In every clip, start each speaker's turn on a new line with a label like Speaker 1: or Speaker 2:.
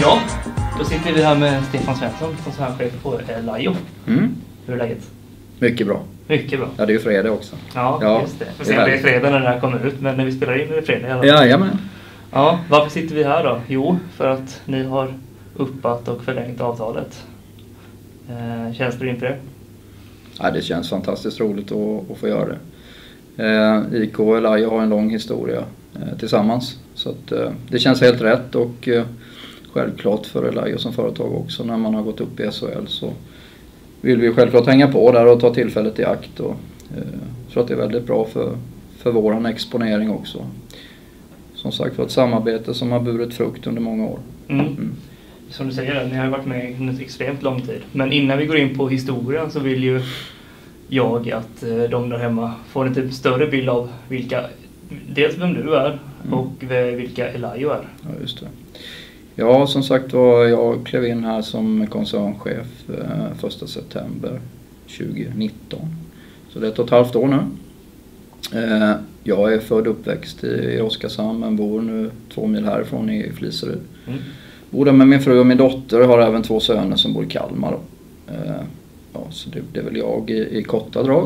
Speaker 1: Ja, då sitter vi här med Stefan Svensson, koncernchef på Lajo. Hur är läget?
Speaker 2: Mycket bra.
Speaker 1: Mycket bra.
Speaker 2: Ja, det är ju fredag också.
Speaker 1: Ja. Just det. Får se om det är fredag när det här kommer ut, men när vi spelar in är det fredag.
Speaker 2: Jajamän.
Speaker 1: Ja, varför sitter vi här då? Jo, för att ni har uppat och förlängt avtalet. Känns det inför det?
Speaker 2: Ja, det känns fantastiskt roligt att få göra det. IK och Lajo har en lång historia tillsammans. Så att, det känns helt rätt och självklart för Lajo som företag också. När man har gått upp i SHL så vill vi självklart hänga på där och ta tillfället i akt. Och, så att det är väldigt bra för våran exponering också. Som sagt var ett samarbete som har burit frukt under många år.
Speaker 1: Som du säger, ni har varit med under extremt lång tid. Men innan vi går in på historien så vill ju jag att de där hemma får en typ större bild av dels vem du är och vilka Lajo är.
Speaker 2: Ja, just det. Ja, som sagt var, jag klev in här som koncernchef 1 september 2019. Så det är 1,5 år nu. Jag är född och uppväxt i Oskarshamn men bor nu 2 mil härifrån i Fliseryd. Bor där med min fru och min dotter och har även 2 söner som bor i Kalmar. Ja, så det är väl jag i korta drag.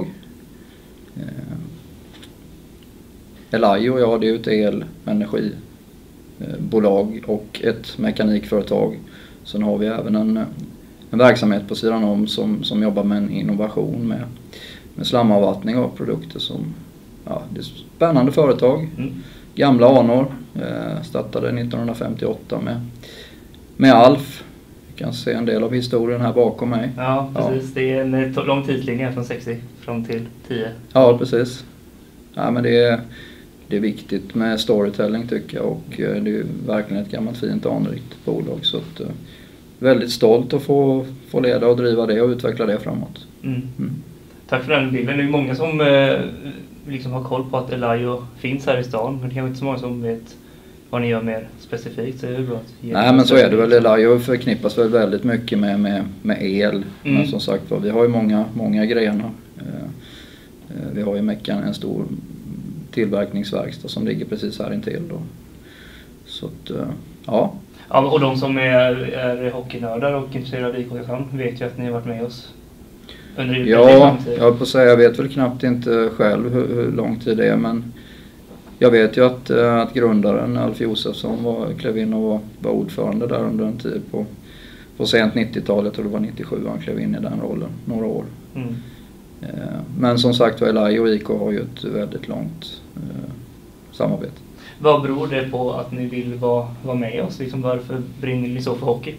Speaker 2: Lajo, ja, det är ju ett elenergibolag och ett mekanikföretag. Sen har vi även en verksamhet på sidan om som jobbar med en innovation med slamavvattning av produkter som, ja, det är ett spännande företag. Gamla anor, startade 1958 med Alf. Vi kan se en del av historien här bakom mig.
Speaker 1: Ja, precis. Ja. Det är en lång tidslinje från 60 fram till 10.
Speaker 2: Ja, precis. Ja, men det är viktigt med storytelling tycker jag och det är verkligen ett gammalt fint anrikt bolag. Så att, väldigt stolt att få leda och driva det och utveckla det framåt.
Speaker 1: Tack för den bilden. Det är många som liksom har koll på att Lajo finns här i stan, men det är inte så många som vet vad ni gör mer specifikt. Så är det bra att
Speaker 2: nej, men så är det väl. Lajo förknippas väl väldigt mycket med el. Men som sagt, vi har ju många grenar. Vi har ju en stor tillverkningsverkstad som ligger precis här intill då. Så att, ja.
Speaker 1: Ja, och de som är hockeynördar och intresserade av IK vet ju att ni har varit med oss under
Speaker 2: ja, jag höll på att säga, jag vet väl knappt inte själv hur lång tid det är, men jag vet ju att grundaren Alf Josefsson klev in och var ordförande där under en tid på sent 90-talet och det var 97 han klev in i den rollen, några år. Men som sagt, Lajo och IK har ju ett väldigt långt samarbete.
Speaker 1: Vad beror det på att ni vill vara med oss? Liksom, varför brinner ni så för hockey?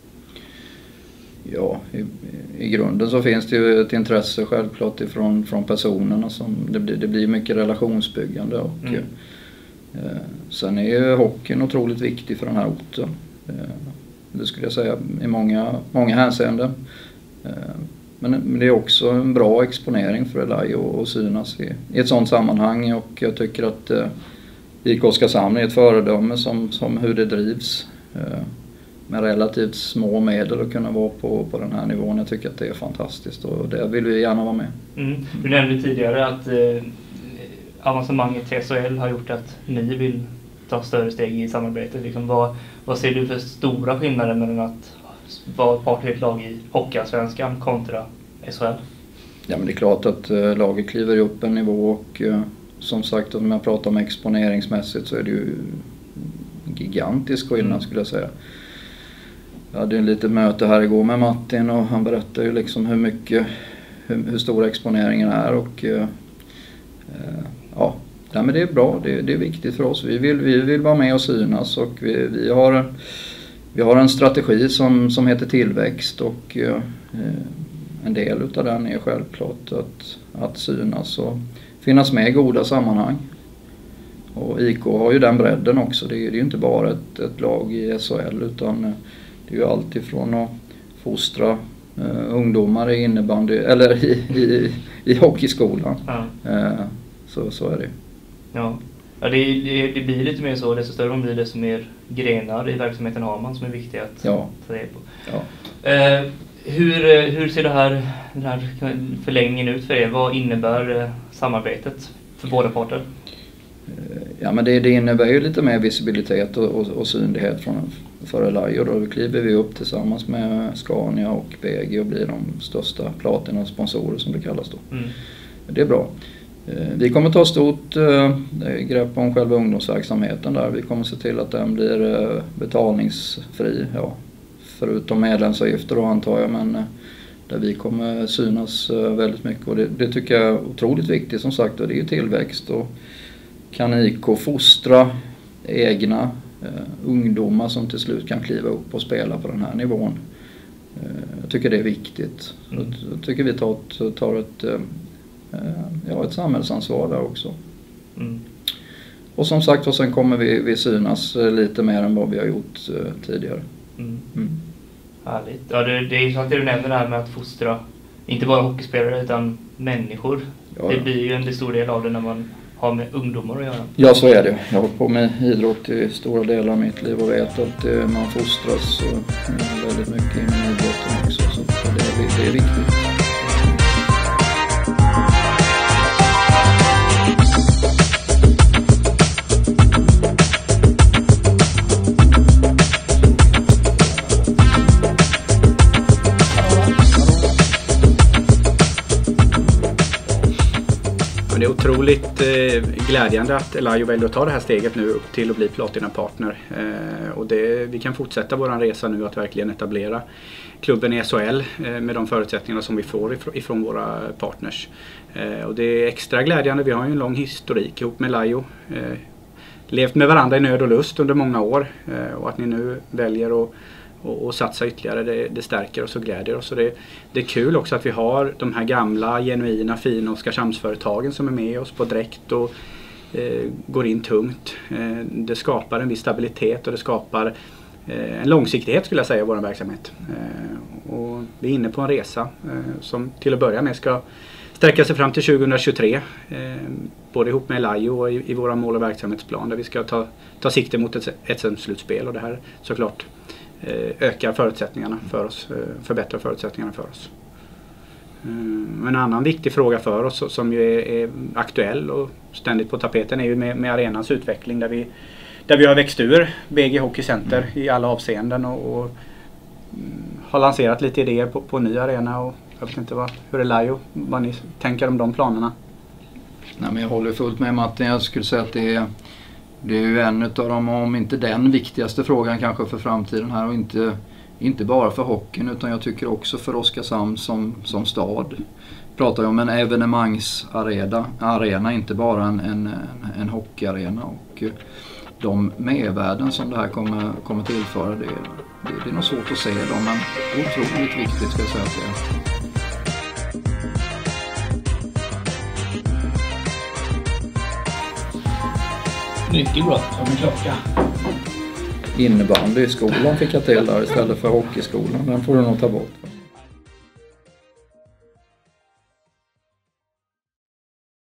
Speaker 2: Ja, i grunden så finns det ju ett intresse självklart från personerna. Det blir mycket relationsbyggande och sen är ju hockeyn otroligt viktig för den här orten. Det skulle jag säga i många hänseenden. Men det är också en bra exponering för Lajo att synas i ett sådant sammanhang och jag tycker att IK Oskarshamn är ett föredöme som hur det drivs med relativt små medel att kunna vara på den här nivån. Jag tycker att det är fantastiskt och det vill vi gärna vara med.
Speaker 1: Du nämnde tidigare att avancemanget till SHL har gjort att ni vill ta större steg i samarbetet. Liksom, vad ser du för stora skillnader mellan att vara part i ett lag i Hockeyallsvenskan kontra SHL? Ja,
Speaker 2: men det är klart att laget kliver upp en nivå och som sagt om jag pratar om exponeringsmässigt så är det ju en gigantisk skillnad skulle jag säga. Jag hade en litet möte här igår med Martin och han berättade ju liksom hur stor exponeringen är och ja, men det är bra, det är viktigt för oss. Vi vill vara med och synas och vi har en strategi som heter tillväxt och en del utav den är självklart att synas och finnas med i goda sammanhang. Och IK har ju den bredden också. Det är ju inte bara ett lag i SHL utan det är ju allt ifrån att fostra ungdomar i innebandy eller i hockeyskolan. Så är det.
Speaker 1: Ja, det blir lite mer så. Desto större man blir, desto mer grenar i verksamheten har man som är viktiga att ta det på. Ja. Hur ser den här förlängningen ut för er? Vad innebär samarbetet för båda parter?
Speaker 2: Ja, men det innebär ju lite mer visibilitet och synlighet för Elayo. Då kliver vi upp tillsammans med Scania och BG och blir de största platina-sponsorer som det kallas då. Det är bra. Vi kommer ta stort grepp om själva ungdomsverksamheten där. Vi kommer se till att den blir betalningsfri. Ja, förutom medlemsavgifter då antar jag, men där vi kommer synas väldigt mycket. Och det tycker jag är otroligt viktigt som sagt. Och det är ju tillväxt och kan IK fostra egna ungdomar som till slut kan kliva upp och spela på den här nivån. Jag tycker det är viktigt. Jag tycker vi tar ett samhällsansvar där också. Och som sagt, och sen kommer vi synas lite mer än vad vi har gjort tidigare.
Speaker 1: Härligt. Ja, det är ju så att du nämner det här med att fostra inte bara hockeyspelare utan människor. Ja. Det blir ju en stor del av det när man har med ungdomar att göra.
Speaker 2: Ja, så är det. Jag har hållit på med idrott i stora delar av mitt liv och vet att man fostras väldigt mycket inom idrotten också. Så det är viktigt.
Speaker 3: Det är otroligt glädjande att Elayo väljer att ta det här steget nu upp till att bli Platina-partner. Och vi kan fortsätta vår resa nu att verkligen etablera klubben i SHL med de förutsättningarna som vi får ifrån våra partners. Och det är extra glädjande. Vi har ju en lång historik ihop med Elayo. Levt med varandra i nöd och lust under många år. Och att ni nu väljer att satsa ytterligare, det stärker oss och glädjer oss. Och det är kul också att vi har de här gamla, genuina, fina Oskarshamnsföretagen som är med oss på direkt och går in tungt. Det skapar en viss stabilitet och det skapar en långsiktighet skulle jag säga i vår verksamhet. Och vi är inne på en resa som till att börja med ska sträcka sig fram till 2023. Både ihop med Elayo och i våra mål- och verksamhetsplan där vi ska ta sikte mot ett slutspel. Och det här såklart ökar förutsättningarna för oss, förbättrar förutsättningarna för oss. En annan viktig fråga för oss som ju är aktuell och ständigt på tapeten är ju med arenans utveckling där vi har växt ur BG Hockey Center i alla avseenden och har lanserat lite idéer på en ny arena. Och jag vet inte hur Elayo, vad ni tänker om de planerna?
Speaker 2: Nej, men jag håller fullt med Martin. Jag skulle säga att det är ju en av dem, om inte den viktigaste frågan kanske för framtiden här, och inte bara för hockeyn utan jag tycker också för Oskarshamn som stad. Pratar ju om en evenemangsarena, inte bara en hockeyarena, och de mervärden som det här kommer tillföra, det är nog svårt att se dem, men otroligt viktigt ska jag säga att det är.
Speaker 1: Mycket bra.
Speaker 3: Som en klocka.
Speaker 2: Innebandy i skolan fick jag till där istället för hockeyskolan. Den får du nog ta bort.